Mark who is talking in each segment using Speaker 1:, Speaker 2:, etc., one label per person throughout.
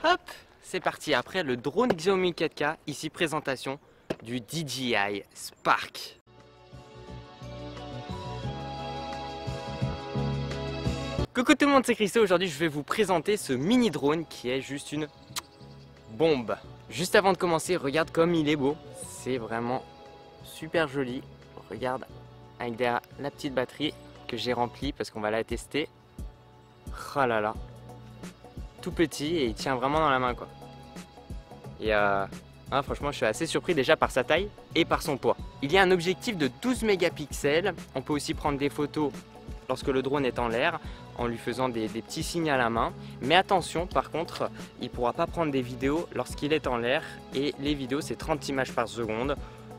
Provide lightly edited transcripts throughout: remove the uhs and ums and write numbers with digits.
Speaker 1: Hop, c'est parti. Après le drone Xiaomi 4K, ici présentation du DJI Spark. Coucou tout le monde, c'est Christo. Aujourd'hui je vais vous présenter ce mini drone qui est juste une bombe. Juste avant de commencer, regarde comme il est beau. C'est vraiment super joli. Regarde avec derrière la petite batterie que j'ai remplie parce qu'on va la tester. Oh là là, tout petit et il tient vraiment dans la main quoi. Et franchement je suis assez surpris déjà par sa taille et par son poids. Il y a un objectif de 12 mégapixels. On peut aussi prendre des photos lorsque le drone est en l'air en lui faisant des petits signes à la main. Mais attention, par contre, il ne pourra pas prendre des vidéos lorsqu'il est en l'air. Et les vidéos, c'est 30 images par seconde,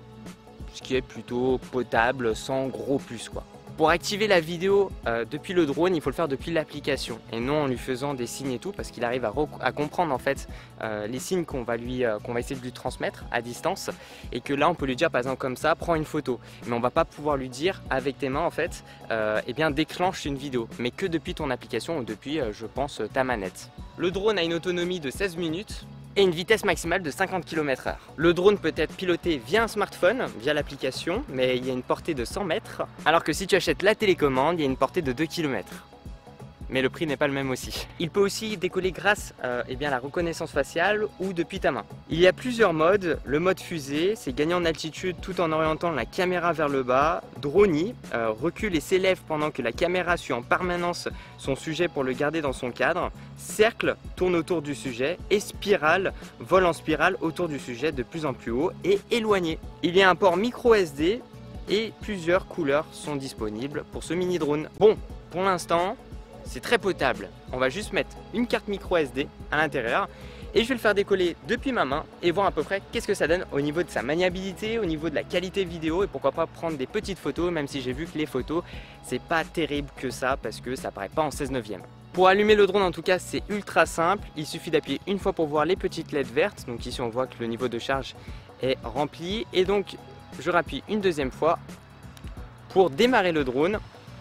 Speaker 1: ce qui est plutôt potable, sans gros plus quoi. Pour activer la vidéo depuis le drone, il faut le faire depuis l'application et non en lui faisant des signes et tout, parce qu'il arrive à comprendre en fait les signes qu'on va essayer de lui transmettre à distance, et que là on peut lui dire par exemple comme ça, prends une photo, mais on va pas pouvoir lui dire avec tes mains en fait, eh bien déclenche une vidéo, mais que depuis ton application ou depuis je pense ta manette. Le drone a une autonomie de 16 minutes. Et une vitesse maximale de 50 km/h. Le drone peut être piloté via un smartphone, via l'application, mais il y a une portée de 100 mètres, alors que si tu achètes la télécommande, il y a une portée de 2 km. Mais le prix n'est pas le même aussi. Il peut aussi décoller grâce à la reconnaissance faciale ou depuis ta main. Il y a plusieurs modes. Le mode fusée, c'est gagner en altitude tout en orientant la caméra vers le bas. Drone, recule et s'élève pendant que la caméra suit en permanence son sujet pour le garder dans son cadre. Cercle, tourne autour du sujet. Et spirale, vole en spirale autour du sujet de plus en plus haut et éloigné. Il y a un port micro SD et plusieurs couleurs sont disponibles pour ce mini drone. Bon, pour l'instant, c'est très potable. On va juste mettre une carte micro SD à l'intérieur et je vais le faire décoller depuis ma main et voir à peu près qu'est-ce que ça donne au niveau de sa maniabilité, au niveau de la qualité vidéo, et pourquoi pas prendre des petites photos, même si j'ai vu que les photos c'est pas terrible que ça parce que ça paraît pas en 16/9. Pour allumer le drone en tout cas c'est ultra simple, il suffit d'appuyer une fois pour voir les petites LED vertes, donc ici on voit que le niveau de charge est rempli, et donc je rappuie une deuxième fois pour démarrer le drone.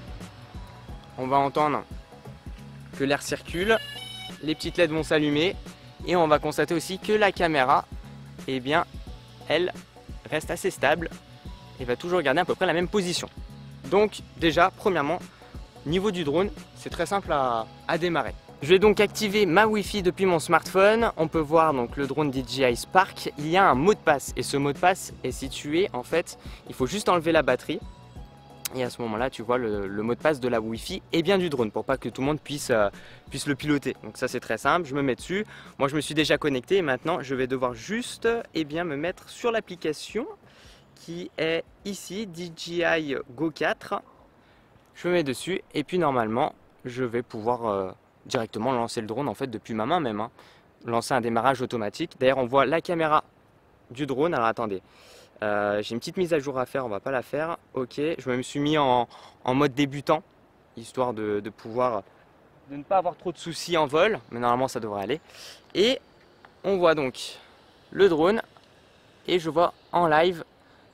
Speaker 1: On va entendre que l'air circule, les petites LED vont s'allumer et on va constater aussi que la caméra, eh bien, elle reste assez stable et va toujours garder à peu près la même position. Donc déjà, premièrement, niveau du drone, c'est très simple à démarrer. Je vais donc activer ma Wi-Fi depuis mon smartphone. On peut voir donc le drone DJI Spark. Il y a un mot de passe et ce mot de passe est situé, en fait, il faut juste enlever la batterie. Et à ce moment-là, tu vois le mot de passe de la Wi-Fi et bien du drone pour pas que tout le monde puisse le piloter. Donc ça c'est très simple, je me mets dessus. Moi je me suis déjà connecté et maintenant je vais devoir juste me mettre sur l'application qui est ici, DJI Go 4. Je me mets dessus et puis normalement je vais pouvoir directement lancer le drone en fait depuis ma main même. Hein. Lancer un démarrage automatique. D'ailleurs on voit la caméra du drone. Alors attendez. J'ai une petite mise à jour à faire, on va pas la faire. Ok, je me suis mis en mode débutant, histoire de ne pas avoir trop de soucis en vol, mais normalement ça devrait aller. Et on voit donc le drone, et je vois en live,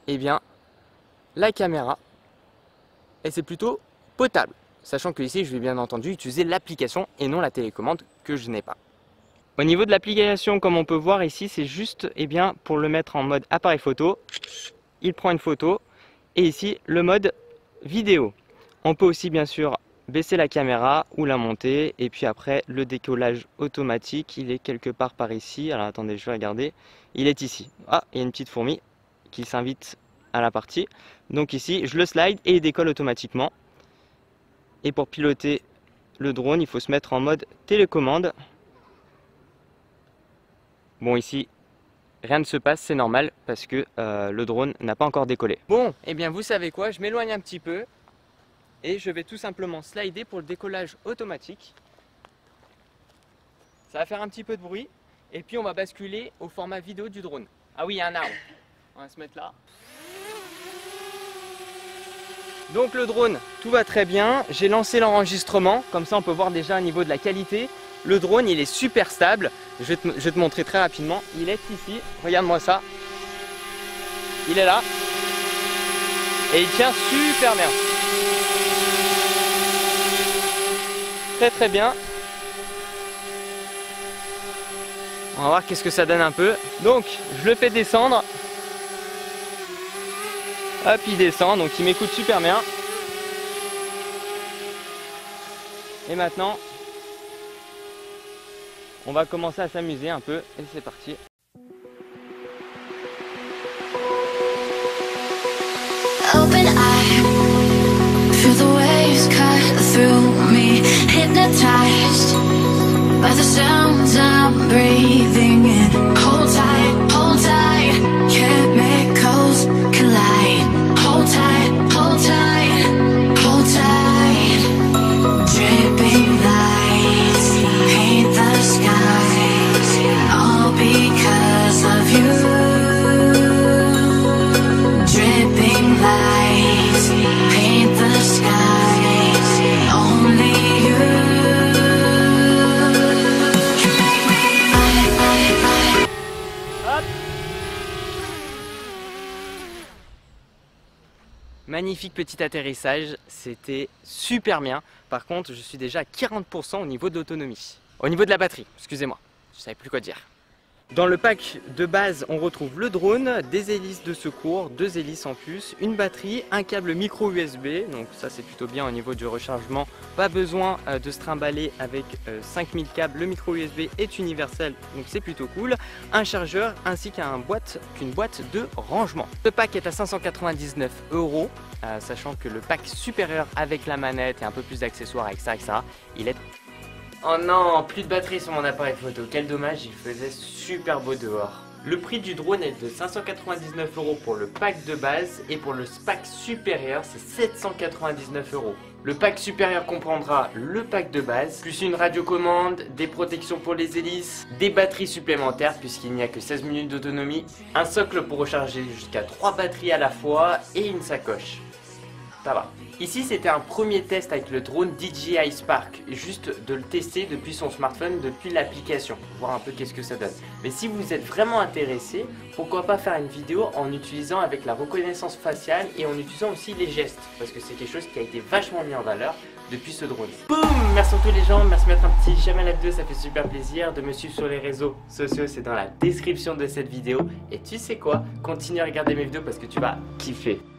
Speaker 1: la caméra, et c'est plutôt potable. Sachant que ici je vais bien entendu utiliser l'application et non la télécommande que je n'ai pas. Au niveau de l'application, comme on peut voir ici, c'est juste pour le mettre en mode appareil photo. Il prend une photo. Et ici, le mode vidéo. On peut aussi bien sûr baisser la caméra ou la monter. Et puis après, le décollage automatique, il est quelque part par ici. Alors attendez, je vais regarder. Il est ici. Ah, il y a une petite fourmi qui s'invite à la partie. Donc ici, je le slide et il décolle automatiquement. Et pour piloter le drone, il faut se mettre en mode télécommande. Bon ici, rien ne se passe, c'est normal parce que le drone n'a pas encore décollé. Bon, et bien vous savez quoi, je m'éloigne un petit peu et je vais tout simplement slider pour le décollage automatique. Ça va faire un petit peu de bruit et puis on va basculer au format vidéo du drone. Ah oui, il y a un arbre, on va se mettre là. Donc le drone, tout va très bien, j'ai lancé l'enregistrement, comme ça on peut voir déjà au niveau de la qualité. Le drone il est super stable, je vais te montrer très rapidement, il est ici, regarde-moi ça, il est là, et il tient super bien, très bien, On va voir qu'est-ce que ça donne un peu. Donc je le fais descendre. Hop, il descend, donc il m'écoute super bien. Et maintenant, on va commencer à s'amuser un peu. Et c'est parti.
Speaker 2: Open eye, feel the waves cut through me, hypnotized by the sounds I'm breathing in. Hold tight, chemicals collide. Hold tight, hold tight, hold tight. Dripping lights paint the skies, all because of you. Dripping lights paint the skies, only you can make me.
Speaker 1: Hop. Magnifique petit atterrissage, c'était super bien. Par contre, je suis déjà à 40% au niveau d'autonomie. Au niveau de la batterie, excusez-moi, je savais plus quoi dire. Dans le pack de base, on retrouve le drone, des hélices de secours, 2 hélices en plus, une batterie, un câble micro USB, donc ça c'est plutôt bien au niveau du rechargement. Pas besoin de se trimballer avec 5000 câbles, le micro USB est universel, donc c'est plutôt cool. Un chargeur ainsi qu'une boîte de rangement. Le pack est à 599 €, sachant que le pack supérieur avec la manette et un peu plus d'accessoires, etc., il est... Oh non, plus de batterie sur mon appareil photo, quel dommage, il faisait super beau dehors. Le prix du drone est de 599 € pour le pack de base et pour le pack supérieur c'est 799 €. Le pack supérieur comprendra le pack de base, plus une radiocommande, des protections pour les hélices, des batteries supplémentaires puisqu'il n'y a que 16 minutes d'autonomie, un socle pour recharger jusqu'à 3 batteries à la fois et une sacoche. Ça va. Ici c'était un premier test avec le drone DJI Spark, juste de le tester depuis son smartphone, depuis l'application, voir un peu qu'est-ce que ça donne. Mais si vous êtes vraiment intéressé, pourquoi pas faire une vidéo en utilisant avec la reconnaissance faciale et en utilisant aussi les gestes, parce que c'est quelque chose qui a été vachement mis en valeur depuis ce drone. Boum! Merci à tous les gens, merci de mettre un petit j'aime à la vidéo, ça fait super plaisir. De me suivre sur les réseaux sociaux, c'est dans la description de cette vidéo. Et tu sais quoi? Continue à regarder mes vidéos parce que tu vas kiffer.